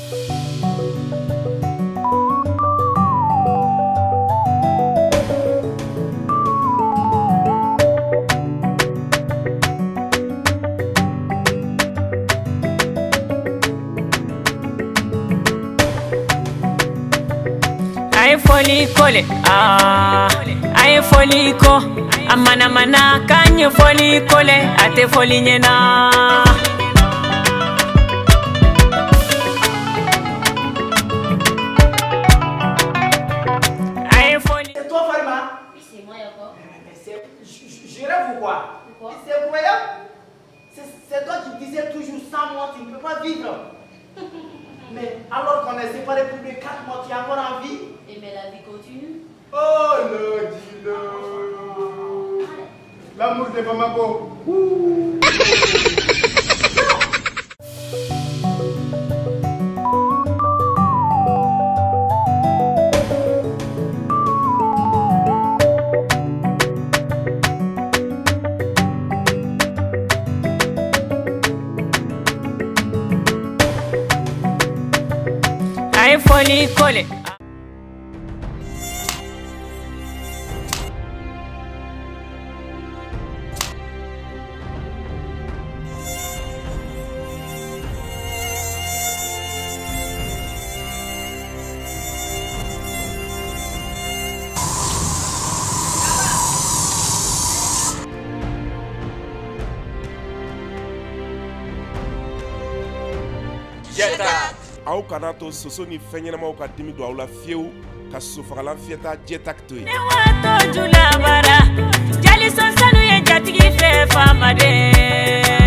Aye foli kole, aye foli ko, amana mana kanye foli kole, ate foli nyena. Aye foli. C'est toi Farima? Oui, c'est moi Yoko. Je rêve ou quoi? Pourquoi? C'est incroyable. C'est toi qui disais toujours sans moi tu ne peux pas vivre. Mais alors qu'on est séparés plus de 4 mois, tu es encore en vie? Et mais la vie continue. Oh le dis-le. L'amour de Bamako. Aye foli kole. Aw kana to soso ni fɛn ɲɛnamaw ka dimi don aw la fiyewu ka sosofagalan fiyɛta jɛtak to yen. Ne wato julabara jali sɔnsanu ye jatigi fɛ faamaden.